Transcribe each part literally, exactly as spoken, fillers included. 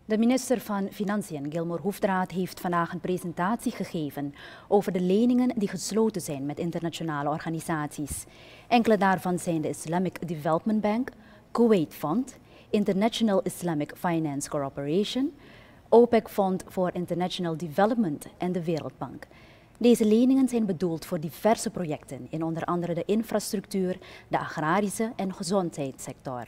De minister van Financiën, Gilmore Hoefdraad, heeft vandaag een presentatie gegeven over de leningen die gesloten zijn met internationale organisaties. Enkele daarvan zijn de Islamic Development Bank, Kuwait Fund, International Islamic Finance Corporation, OPEC Fund for International Development en de Wereldbank. Deze leningen zijn bedoeld voor diverse projecten in onder andere de infrastructuur, de agrarische en gezondheidssector.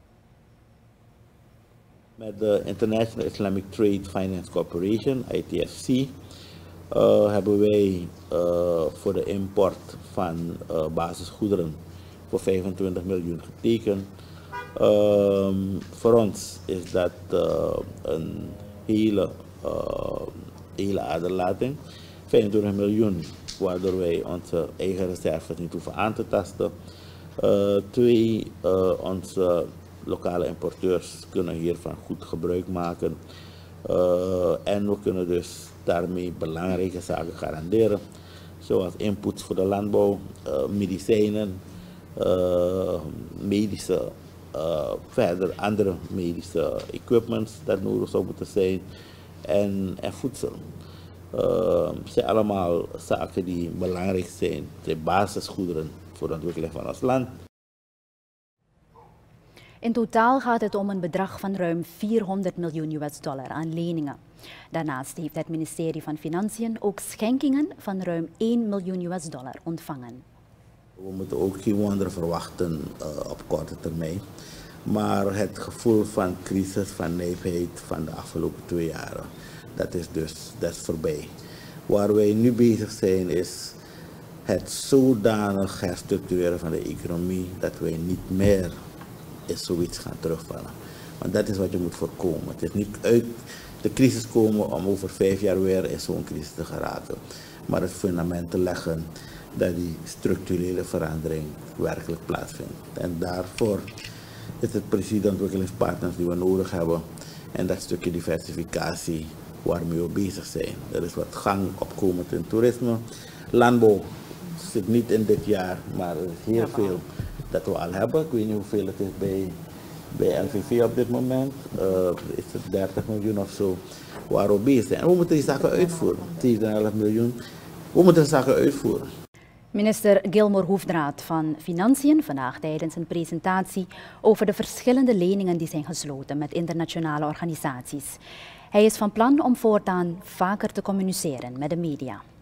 Met de International Islamic Trade Finance Corporation, I T F C, uh, hebben wij uh, voor de import van uh, basisgoederen voor vijfentwintig miljoen getekend. Uh, voor ons is dat uh, een hele, uh, hele aderlating. vijfentwintig miljoen, waardoor wij onze eigen reserves niet hoeven aan te tasten. Uh, twee, uh, onze lokale importeurs kunnen hiervan goed gebruik maken. Uh, en we kunnen dus daarmee belangrijke zaken garanderen, zoals inputs voor de landbouw, uh, medicijnen, uh, medische, uh, verder andere medische equipments dat nodig zou moeten zijn en, en voedsel. Uh, zijn allemaal zaken die belangrijk zijn, zijn basisgoederen voor de ontwikkeling van ons land. In totaal gaat het om een bedrag van ruim vierhonderd miljoen U S dollar aan leningen. Daarnaast heeft het ministerie van Financiën ook schenkingen van ruim één miljoen U S dollar ontvangen. We moeten ook geen wonderen verwachten uh, op korte termijn. Maar het gevoel van crisis, van nijpheid van de afgelopen twee jaren, dat is dus dat is voorbij. Waar wij nu bezig zijn is het zodanig herstructureren van de economie dat wij niet meer is zoiets gaan terugvallen. Want dat is wat je moet voorkomen. Het is niet uit de crisis komen om over vijf jaar weer in zo'n crisis te geraken. Maar het fundament te leggen dat die structurele verandering werkelijk plaatsvindt. En daarvoor is het precies de ontwikkelingspartners die we nodig hebben. En dat stukje diversificatie waarmee we bezig zijn. Er is wat gang opkomend in toerisme. Landbouw zit niet in dit jaar, maar er is heel veel dat we al hebben. Ik weet niet hoeveel het is bij, bij L V V op dit moment. Uh, is het dertig miljoen of zo waar we bezig zijn. En we moeten die zaken uitvoeren. zeven komma vijf miljoen. We moeten de zaken uitvoeren. Minister Gilmore Hoefdraad van Financiën vandaag tijdens een presentatie over de verschillende leningen die zijn gesloten met internationale organisaties. Hij is van plan om voortaan vaker te communiceren met de media.